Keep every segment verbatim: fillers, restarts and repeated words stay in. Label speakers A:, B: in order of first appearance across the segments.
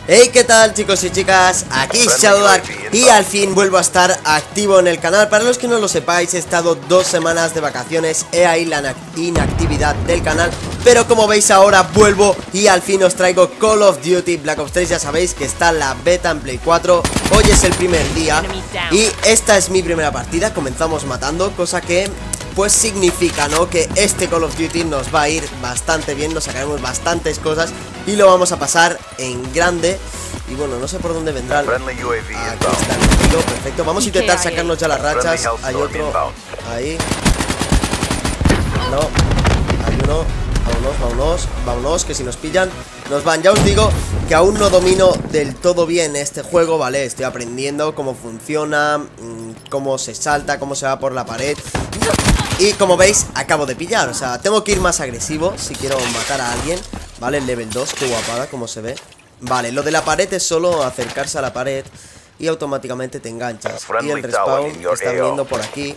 A: Hey, ¿qué tal, chicos y chicas? Aquí Shadowdark y al fin vuelvo a estar activo en el canal. Para los que no lo sepáis, he estado dos semanas de vacaciones, he ahí la inactividad del canal, pero como veis ahora vuelvo y al fin os traigo Call of Duty Black Ops tres. Ya sabéis que está la beta en Play cuatro, hoy es el primer día y esta es mi primera partida. Comenzamos matando, cosa que pues significa, ¿no?, que este Call of Duty nos va a ir bastante bien, nos sacaremos bastantes cosas y lo vamos a pasar en grande. Y bueno, no sé por dónde vendrá el... Aquí está el enemigo, perfecto. Vamos a intentar sacarnos ya las rachas. Hay otro ahí. No, hay uno. Vámonos, vámonos, vámonos, que si nos pillan nos van. Ya os digo que aún no domino del todo bien este juego, ¿vale? Estoy aprendiendo cómo funciona, cómo se salta, cómo se va por la pared. Y como veis, acabo de pillar, o sea, tengo que ir más agresivo si quiero matar a alguien. Vale, el level dos, qué guapada, como se ve. Vale, lo de la pared es solo acercarse a la pared y automáticamente te enganchas. Y el respawn está viniendo por aquí.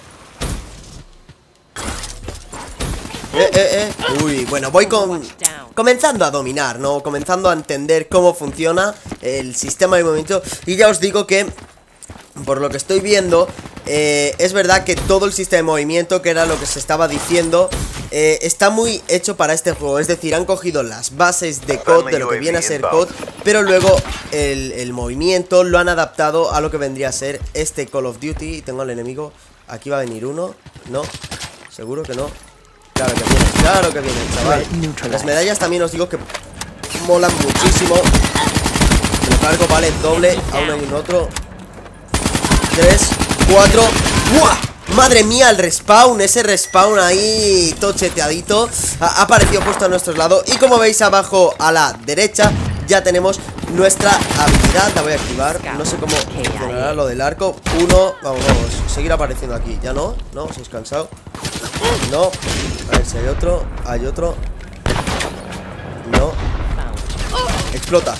A: Eh, eh, eh. Uy, bueno, voy con... comenzando a dominar, ¿no? Comenzando a entender cómo funciona el sistema de movimiento. Y ya os digo que, por lo que estoy viendo, eh, es verdad que todo el sistema de movimiento, que era lo que se estaba diciendo, eh, está muy hecho para este juego. Es decir, han cogido las bases de C O D, de lo que viene a ser C O D, pero luego el, el movimiento lo han adaptado a lo que vendría a ser este Call of Duty. Tengo al enemigo, aquí va a venir uno. No, seguro que no. Claro que viene, claro que viene, chaval. Las medallas también os digo que molan muchísimo. Me lo cargo, vale, doble. Aún hay un otro. Tres, cuatro. ¡Buah! Madre mía, el respawn, ese respawn ahí tocheteadito ha aparecido justo a nuestro lado. Y como veis abajo a la derecha ya tenemos nuestra habilidad. La voy a activar, no sé cómo funcionará lo del arco. Uno, vamos, vamos, seguir apareciendo aquí. ¿Ya no? ¿No? ¿Os habéis cansado? No. A ver si hay otro. Hay otro. No. Explota.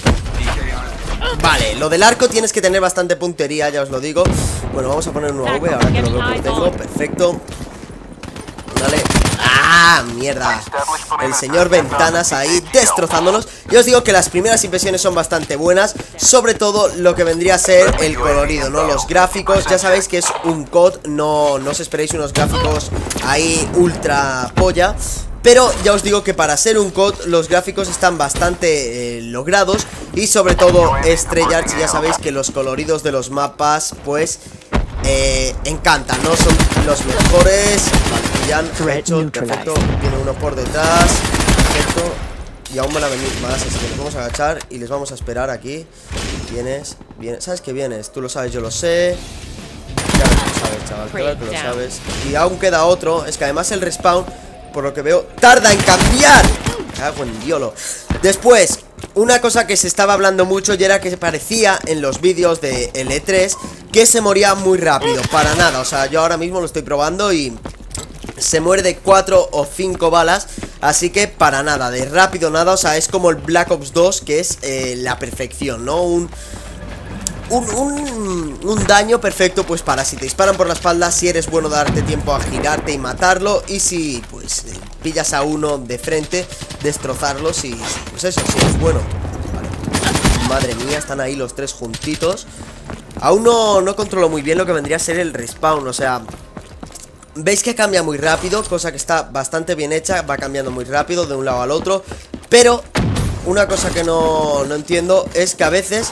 A: Vale, lo del arco tienes que tener bastante puntería, ya os lo digo. Bueno, vamos a poner un A V, ahora que lo veo que tengo. Perfecto. Dale. ¡Ah! ¡Mierda! El señor Ventanas ahí destrozándonos. Yo os digo que las primeras impresiones son bastante buenas, sobre todo lo que vendría a ser el colorido, ¿no? Los gráficos, ya sabéis que es un C O D, no, no os esperéis unos gráficos ahí ultra polla. Pero ya os digo que para ser un C O D los gráficos están bastante eh, logrados. Y sobre todo Estrellarch, ya sabéis que los coloridos de los mapas pues eh, encantan, ¿no? Son los mejores. Vale, ya han hecho, perfecto. Viene uno por detrás, perfecto. Y aún van a venir más, así que nos vamos a agachar y les vamos a esperar aquí. Vienes, vienes, ¿sabes que vienes? Tú lo sabes, yo lo sé. Claro que lo sabes, chaval, claro que lo sabes. Y aún queda otro, es que además el respawn, por lo que veo, tarda en cambiar. Cago en diolo. Después, una cosa que se estaba hablando mucho y era que parecía en los vídeos de el E tres que se moría muy rápido. Para nada, o sea, yo ahora mismo lo estoy probando y se muere de cuatro o cinco balas. Así que para nada, de rápido nada. O sea, es como el Black Ops dos, que es eh, la perfección, ¿no? Un... Un, un, un daño perfecto, pues para si te disparan por la espalda, si eres bueno darte tiempo a girarte y matarlo. Y si pues pillas a uno de frente, destrozarlo, si, pues eso, si eres bueno. Vale. Madre mía, están ahí los tres juntitos. Aún no, no controlo muy bien lo que vendría a ser el respawn, o sea, veis que cambia muy rápido, cosa que está bastante bien hecha. Va cambiando muy rápido de un lado al otro. Pero una cosa que no, no entiendo es que a veces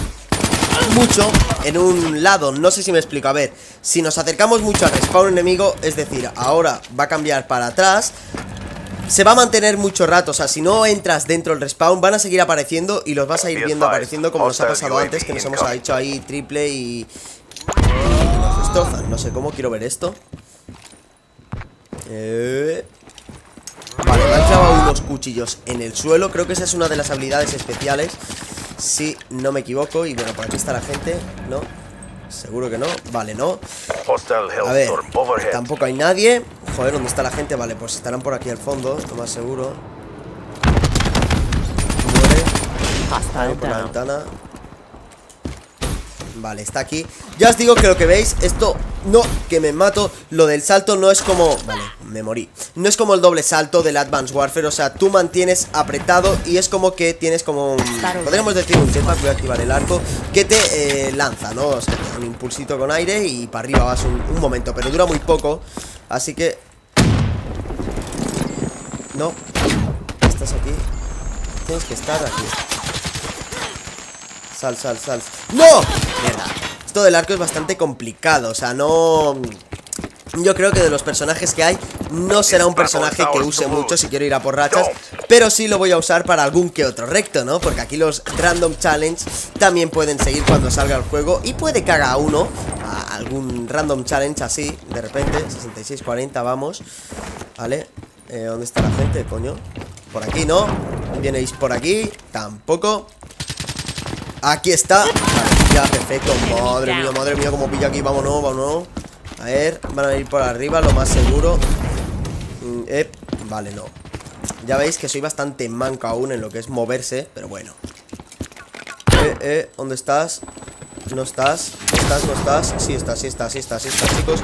A: mucho en un lado, no sé si me explico. A ver, si nos acercamos mucho al respawn enemigo, es decir, ahora va a cambiar para atrás, se va a mantener mucho rato. O sea, si no entras dentro del respawn, van a seguir apareciendo y los vas a ir viendo apareciendo, como nos ha pasado antes, que nos hemos hecho ahí triple y, y nos destrozan. No sé cómo, quiero ver esto. eh... Vale, me han clavado unos cuchillos en el suelo. Creo que esa es una de las habilidades especiales, si no me equivoco. Y bueno, por aquí está la gente. No, seguro que no. Vale, no. A ver, tampoco hay nadie. Joder, ¿dónde está la gente? Vale, pues estarán por aquí al fondo, lo más seguro. Muere. Ahí por la ventana. Vale, está aquí. Ya os digo que lo que veis, esto no, que me mato. Lo del salto no es como... Vale, me morí. No es como el doble salto del Advanced Warfare. O sea, tú mantienes apretado y es como que tienes como un... Podríamos decir un jetpack, voy a activar el arco, que te eh, lanza, ¿no? O sea, un impulsito con aire y para arriba vas un, un momento, pero dura muy poco. Así que... No. Estás aquí. Tienes que estar aquí. Sal, sal, sal. ¡No! Mierda. Esto del arco es bastante complicado. O sea, no... Yo creo que de los personajes que hay, no será un personaje que use mucho si quiero ir a por rachas, pero sí lo voy a usar para algún que otro recto, ¿no? Porque aquí los Random Challenge también pueden seguir cuando salga el juego. Y puede que haga uno, a algún Random Challenge así, de repente. Sesenta y seis cuarenta, vamos. Vale, eh, ¿dónde está la gente, coño? Por aquí, ¿no? ¿Vieneis por aquí? Tampoco. Aquí está. Vale, ya, perfecto. Madre mía, madre mía, como pilla aquí. Vámonos, vámonos. A ver, van a ir por arriba, lo más seguro. mm, eh, Vale, no. Ya veis que soy bastante manco aún en lo que es moverse, pero bueno. Eh, eh, ¿dónde estás? ¿No estás? ¿Estás? ¿No estás? Sí estás, sí estás, sí estás, sí estás, chicos.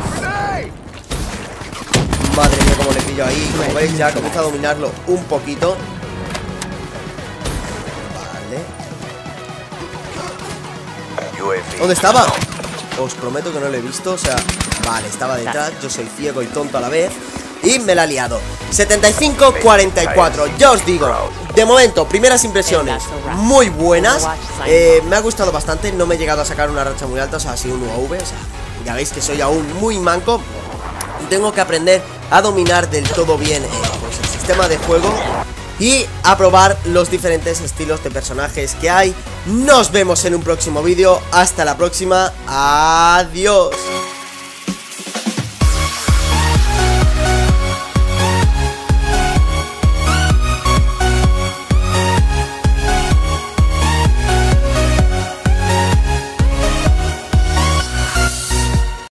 A: Madre mía, como le pillo ahí. Como veis, ya comienza a dominarlo un poquito. Vale. ¿Dónde estaba? Os prometo que no lo he visto, o sea... Vale, estaba detrás, yo soy ciego y tonto a la vez. Y me la ha liado. Setenta y cinco cuarenta y cuatro. Ya os digo, de momento, primeras impresiones muy buenas. eh, Me ha gustado bastante. No me he llegado a sacar una racha muy alta, o sea, ha sido un U A V, o sea, ya veis que soy aún muy manco. Tengo que aprender a dominar del todo bien eh, pues el sistema de juego y a probar los diferentes estilos de personajes que hay. Nos vemos en un próximo vídeo. Hasta la próxima. Adiós.